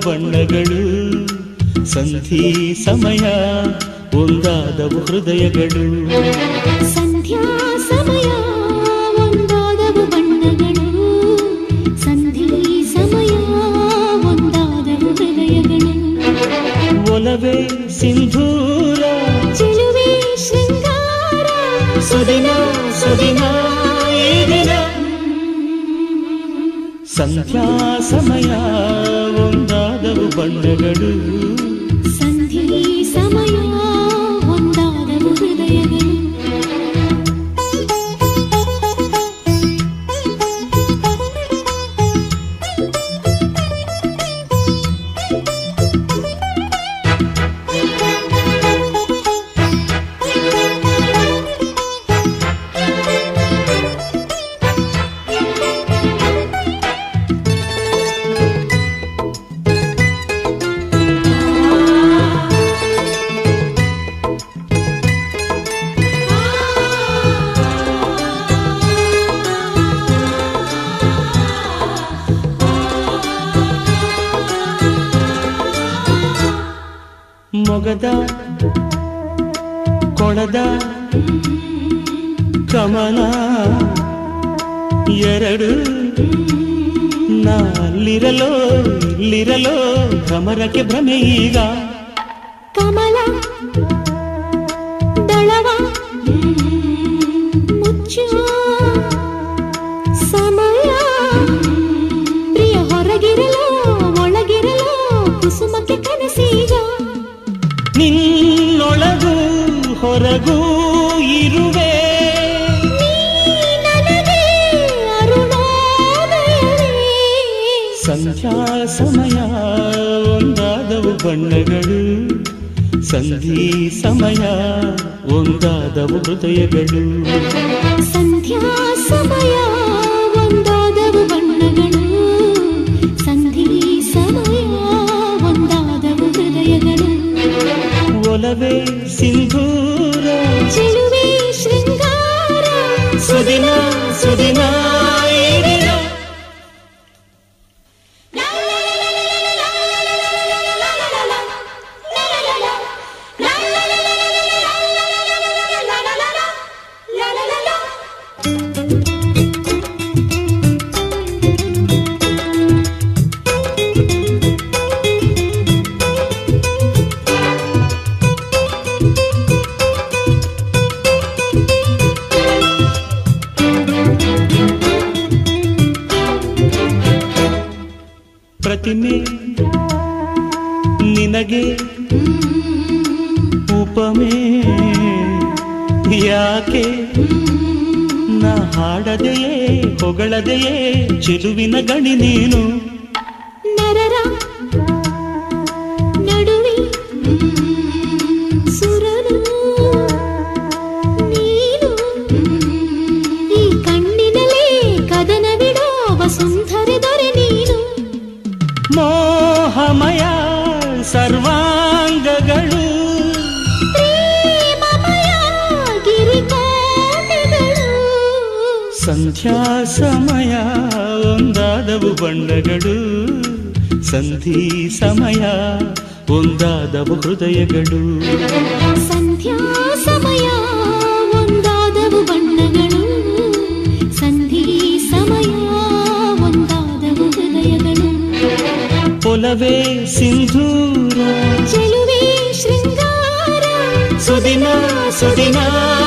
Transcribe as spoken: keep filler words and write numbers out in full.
ಬಣ್ಣಗಳು ಸಂಧಿ ಸಮಯ ಒಂದಾದವು ಹೃದಯಗಳು ಸಂಧ್ಯಾ ಸಮಯ ಒಂದಾದವು ಬಣ್ಣಗಳು ಸಂಧಿ ಸಮಯ ಒಂದಾದವು ಹೃದಯಗಳು ಒಲವೇ ಸಿಂಧೂರ ಚೆಲುವೆ ಶೃಂಗಾರ ಸುದಿನ ಸುದಿನ ಈ ದಿನ ಸಂಧ್ಯಾ ಸಮಯ ಒಂದಾದವು ಬಣ್ಣಗಳು ಸಂಧಿ ಸಮಯ ಒಂದಾದವು ಹೃದಯಗಳು ಮೊಗದ ಕೊಳದ ಕಮಲ ಎರಡು ನಾಲಿರಲೋ ಇಲ್ಲಿರಲೋ ಭ್ರಮರಕ್ಕೆ ಭ್ರಮೆ ಈಗ ಕಮಲ ದಳವ ಮುಚ್ಚು ಸಮಯ ಪ್ರಿಯ ಹೊರಗಿರಲೋ ಒಳಗಿರಲೋ ಕುಸುಮಕ್ಕೆ ಕನಸೀಗ ನಿನ್ನೊಳಗೂ ಹೊರಗೂ ಇರುವೆ ನನಗೆ ಅರುಣೋದಯವೇ ಸಂಧ್ಯಾ ಸಮಯ ಒಂದಾದವು ಬಣ್ಣಗಳು ಸಂಧಿ ಸಮಯ ಒಂದಾದವು ಹೃದಯಗಳು ಸಂಧ್ಯಾ ಸಮಯ ಒಂದಾದವು ಬಣ್ಣಗಳು ಸಂಧಿ ಸಮಯ ಒಂದಾದವು ಹೃದಯಗಳು ಒಲವೇ ಸಿಂಧೂರ ಚೆಲುವೆ ಶೃಂಗಾರ ಸುದಿನ ಸುದಿನ ಈ ದಿನ ಪ್ರತಿಮೆ ನಿನಗೆ ಉಪಮೆ ಯಾಕೆ ನಾ ಹಾಡದೆಯೇ ಹೊಗಳದೆಯೇ ಚೆಲುವಿನ ಗಣಿ ನೀನು ನರರ ನಡುವೆ ಸುರನು ನೀನು ಈ ಕಣ್ಣಿನಲ್ಲೇ ಕದನ ಬಿಡೋ ವಸುಂಧರ ದೊರೆ ನೀನು ಮೋಹಮಯ ಸರ್ವಾಂಗಗಳು ಪ್ರೇಮಮಯ ಗಿರಿಕೋಟೆಗಳು ಸಂಧ್ಯಾ ಸಮಯ ಒಂದಾದವು ಬಣ್ಣಗಳು ಸಂಧಿ ಸಮಯ ಒಂದಾದವು ಹೃದಯಗಳು ಸಂಧ್ಯಾ ಸಮಯ ಒಂದಾದವು ಬಣ್ಣಗಳು ಸಂಧಿ ಸಮಯ ಒಂದಾದವು ಹೃದಯಗಳು ಒಲವೇ ಸಿಂಧೂರ ಚೆಲುವೆ ಶೃಂಗಾರ ಸುದಿನ ಸುದಿನ